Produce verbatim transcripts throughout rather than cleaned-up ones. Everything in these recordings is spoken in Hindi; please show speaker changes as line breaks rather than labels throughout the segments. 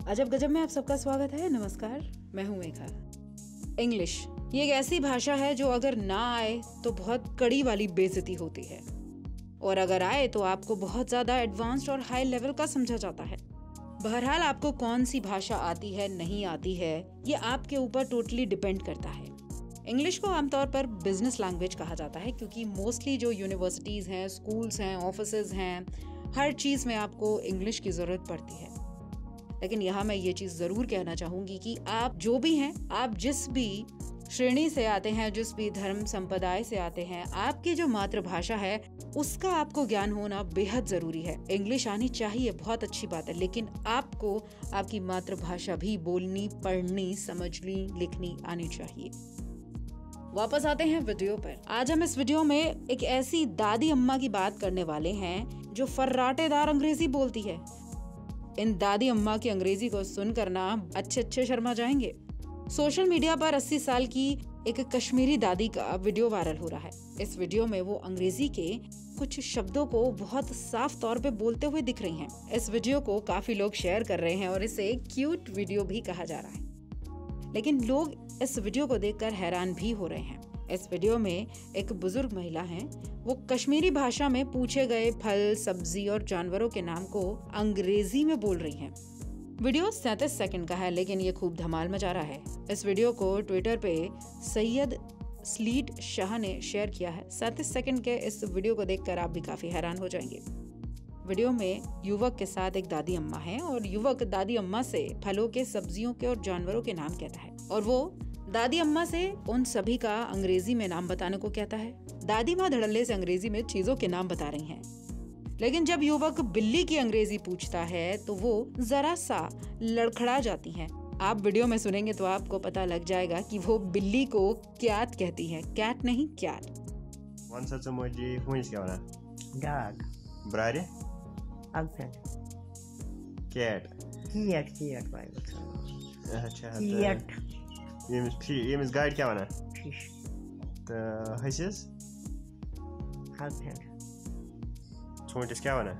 अजब गजब में आप सबका स्वागत है। नमस्कार, मैं हूं मेघा। इंग्लिश ये एक ऐसी भाषा है जो अगर ना आए तो बहुत कड़ी वाली बेइज्जती होती है, और अगर आए तो आपको बहुत ज्यादा एडवांस्ड और हाई लेवल का समझा जाता है। बहरहाल आपको कौन सी भाषा आती है नहीं आती है ये आपके ऊपर टोटली डिपेंड करता है। इंग्लिश को आमतौर पर बिजनेस लैंग्वेज कहा जाता है क्योंकि मोस्टली जो यूनिवर्सिटीज हैं, स्कूल्स हैं, ऑफिसेज हैं, हर चीज में आपको इंग्लिश की जरूरत पड़ती है। लेकिन यहाँ मैं ये चीज जरूर कहना चाहूंगी कि आप जो भी हैं, आप जिस भी श्रेणी से आते हैं, जिस भी धर्म संप्रदाय से आते हैं, आपकी जो मातृभाषा है उसका आपको ज्ञान होना बेहद जरूरी है। इंग्लिश आनी चाहिए, बहुत अच्छी बात है, लेकिन आपको आपकी मातृभाषा भी बोलनी, पढ़नी, समझनी, लिखनी आनी चाहिए। वापस आते हैं वीडियो पर। आज हम इस वीडियो में एक ऐसी दादी अम्मा की बात करने वाले हैं जो फर्राटेदार अंग्रेजी बोलती है। इन दादी अम्मा की अंग्रेजी को सुनकर ना अच्छे अच्छे शर्मा जाएंगे। सोशल मीडिया पर अस्सी साल की एक कश्मीरी दादी का वीडियो वायरल हो रहा है। इस वीडियो में वो अंग्रेजी के कुछ शब्दों को बहुत साफ तौर पे बोलते हुए दिख रही हैं। इस वीडियो को काफी लोग शेयर कर रहे हैं और इसे क्यूट वीडियो भी कहा जा रहा है, लेकिन लोग इस वीडियो को देखकर हैरान भी हो रहे हैं। इस वीडियो में एक बुजुर्ग महिला है, वो कश्मीरी भाषा में पूछे गए फल, सब्जी और जानवरों के नाम को अंग्रेजी में बोल रही हैं। वीडियो सैंतीस सेकंड का है, लेकिन ये खूब धमाल मचा रहा है। इस वीडियो को ट्विटर पे सैयद स्लीट शाह ने शेयर किया है। सैंतीस सेकंड के इस वीडियो को देखकर आप भी काफी हैरान हो जाएंगे। वीडियो में युवक के साथ एक दादी अम्मा है और युवक दादी अम्मा से फलों के, सब्जियों के और जानवरों के नाम कहता है और वो दादी अम्मा से उन सभी का अंग्रेजी में नाम बताने को कहता है। दादी माँ धड़ल्ले से अंग्रेजी में चीजों के नाम बता रही हैं, लेकिन जब युवक बिल्ली की अंग्रेजी पूछता है तो वो जरा सा लड़खड़ा जाती हैं। आप वीडियो में सुनेंगे तो आपको पता लग जाएगा कि वो बिल्ली को कैट कहती है, कैट नहीं कैट।
यमिस गाड़ी क्या वना तो हसिस छोटिस क्या वना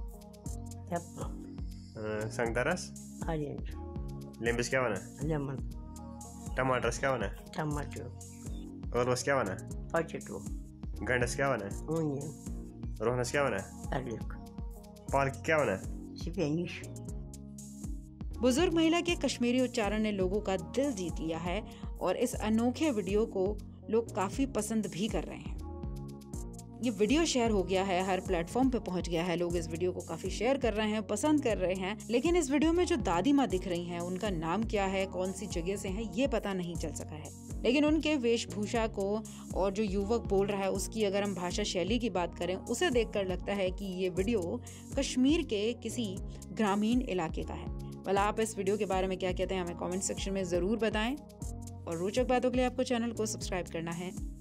संगतरस लिंबिस क्या वना टमाटरस क्या वना टमाटर ओलवस क्या वना पोटैटो गंडस क्या वना ओनियन रोहनस क्या वना गार्लिक पालक क्या वना स्पेनिश।
बुजुर्ग महिला के कश्मीरी उच्चारण ने लोगों का दिल जीत लिया है और इस अनोखे वीडियो को लोग काफी पसंद भी कर रहे हैं। ये वीडियो शेयर हो गया है, हर प्लेटफॉर्म पे पहुंच गया है, लोग इस वीडियो को काफी शेयर कर रहे हैं, पसंद कर रहे हैं। लेकिन इस वीडियो में जो दादी माँ दिख रही हैं, उनका नाम क्या है, कौन सी जगह से है, ये पता नहीं चल सका है। लेकिन उनके वेशभूषा को और जो युवक बोल रहा है उसकी अगर हम भाषा शैली की बात करें, उसे देखकर लगता है कि ये वीडियो कश्मीर के किसी ग्रामीण इलाके का है। वाला आप इस वीडियो के बारे में क्या कहते हैं हमें कमेंट सेक्शन में जरूर बताएं, और रोचक बातों के लिए आपको चैनल को सब्सक्राइब करना है।